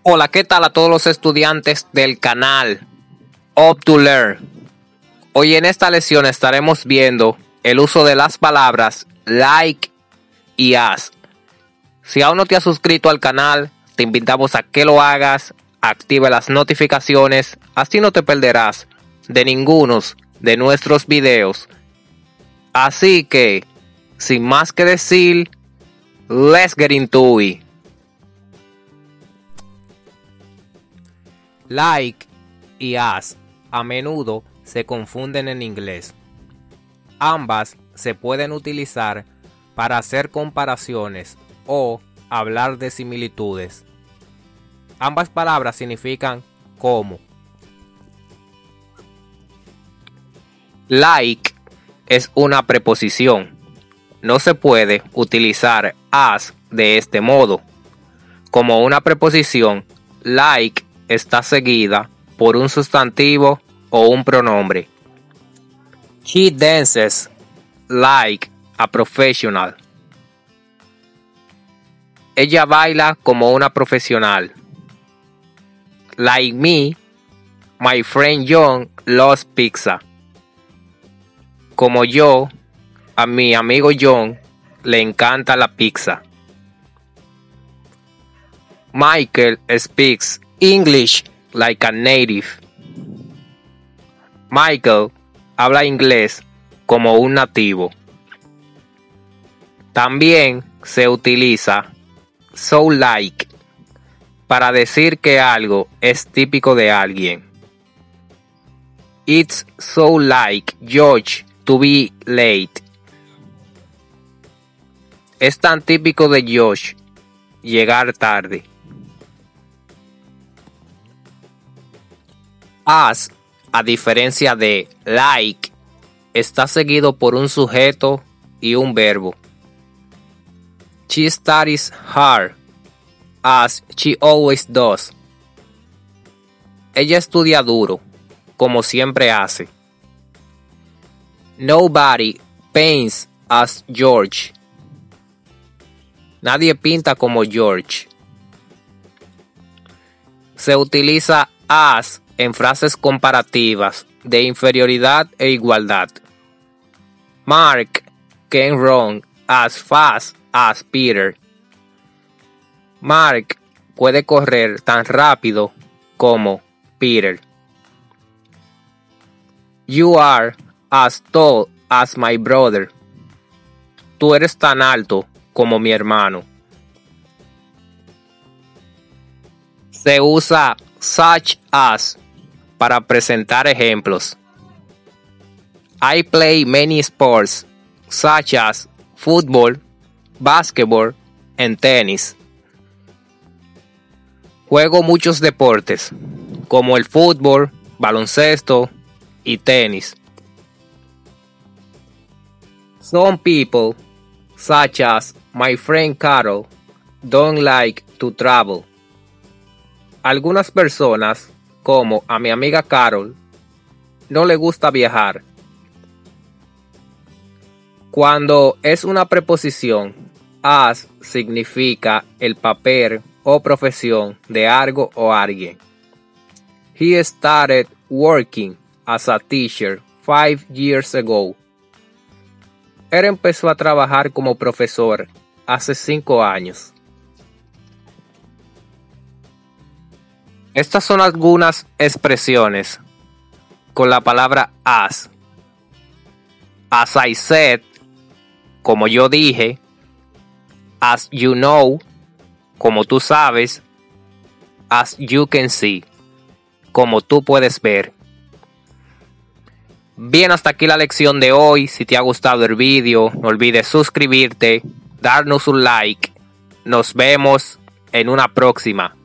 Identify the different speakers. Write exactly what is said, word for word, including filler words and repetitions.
Speaker 1: Hola, ¿qué tal a todos los estudiantes del canal Up to Learn? Hoy en esta lección estaremos viendo el uso de las palabras like y as. Si aún no te has suscrito al canal, te invitamos a que lo hagas, active las notificaciones, así no te perderás de ninguno de nuestros videos. Así que, sin más que decir, let's get into it. Like y as a menudo se confunden en inglés. Ambas se pueden utilizar para hacer comparaciones o hablar de similitudes. Ambas palabras significan como. Like es una preposición. No se puede utilizar as de este modo. Como una preposición, like está seguida por un sustantivo o un pronombre. She dances like a professional. Ella baila como una profesional. Like me, my friend John loves pizza. Como yo, a mi amigo John le encanta la pizza. Michael speaks English like a native. Michael habla inglés como un nativo. También se utiliza so like para decir que algo es típico de alguien. It's so like George to be late. Es tan típico de Josh llegar tarde. As, a diferencia de like, está seguido por un sujeto y un verbo. She studies hard, as she always does. Ella estudia duro, como siempre hace. Nobody paints as George. Nadie pinta como George. Se utiliza as en frases comparativas de inferioridad e igualdad. Mark can run as fast as Peter. Mark puede correr tan rápido como Peter. You are as tall as my brother. Tú eres tan alto como mi hermano. Se usa such as para presentar ejemplos. I play many sports, such as football, basketball, and tennis. Juego muchos deportes, como el fútbol, baloncesto y tenis. Some people, such as my friend Carol, don't like to travel. Algunas personas, como a mi amiga Carol, no le gusta viajar. Cuando es una preposición, as significa el papel o profesión de algo o alguien. He started working as a teacher five years ago. Él empezó a trabajar como profesor hace cinco años. Estas son algunas expresiones con la palabra as. As I said, como yo dije. As you know, como tú sabes. As you can see, como tú puedes ver. Bien, hasta aquí la lección de hoy. Si te ha gustado el vídeo, no olvides suscribirte, darnos un like. Nos vemos en una próxima.